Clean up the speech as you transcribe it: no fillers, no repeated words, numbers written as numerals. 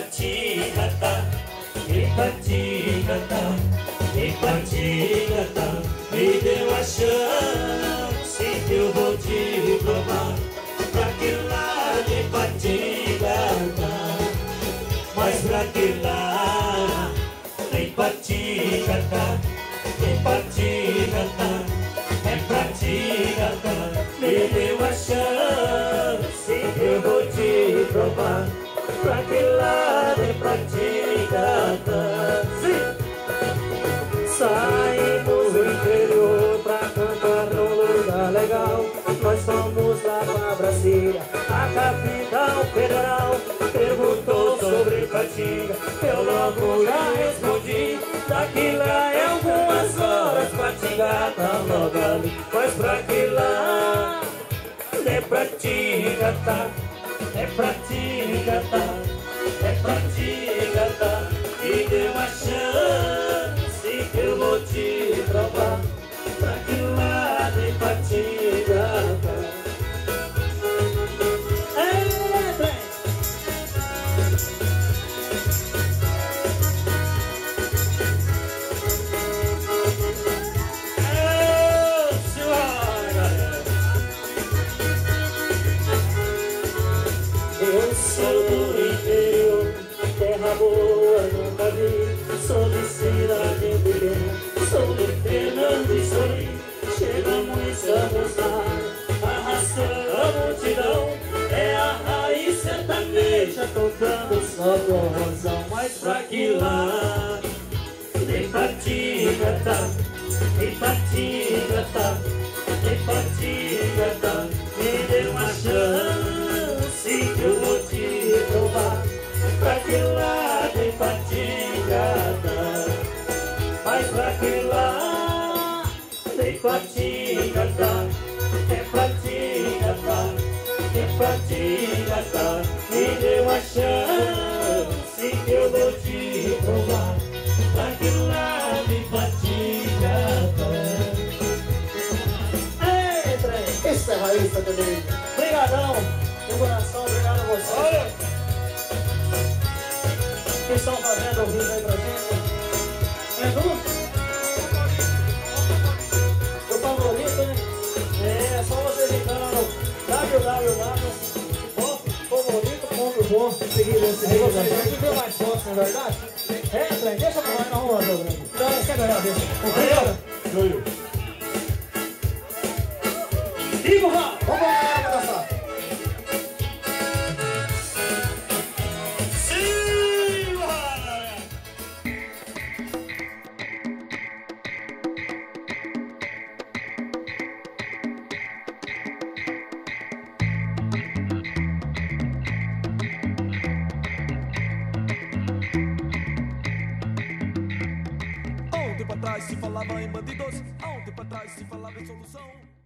Ipatingata, Ipatingata, Ipatingata, me deu a chance que eu vou te provar. Pra que lado Ipatingata, mas pra que lado Ipatingata, Ipatingata, é pra Tingata, me deu a chance que eu vou te provar. Pra que lado é pra Tingata? Saímos do interior pra cantar num lugar legal. Nós fomos lá pra Brasília, a capital federal. Perguntou sobre Ipatinga, eu logo já respondi. Daqui lá é algumas horas, Ipatingata logo ali. Mas pra que lá é pra Tingata, é pra Tingata, é pra Tingata. E deu uma chance que eu vou te provar. Pra que lado é pra Tingata? Eu sou do interior, terra boa nunca vi. Sou de cidade pequena, sou de Fernando e Solim. Chegamos, estamos na área, arrastando a multidão. É a raiz sertaneja tocando só corrosão. Mas pra que lado Ipatingata, Ipatingata, Ipatingata, me dê uma chance que eu vou te provar. Pra que lado Ipatingata, mas pra que lado Ipatingata, é pra Tingata, é pra Tingata, me dê uma chance que eu vou te provar. Pra que lado Ipatingata? Ei, trem! Isso é raiz, também. Obrigadão, de coração, obrigado a você. Que estão fazendo ao vivo aí pra gente. É tudo? O favorito, né? É só você digitando www.favorito.com. Seguir esse vídeo da gente. Você viu mais forte, na verdade? É, trem, deixa pra nós, não vamos lá, Grande. Não, quer ganhar, deixa. Valeu! Digo, vamos! Vamos lá, dançar. Há um tempo atrás se falava em bandidos, há um tempo atrás se falava em solução.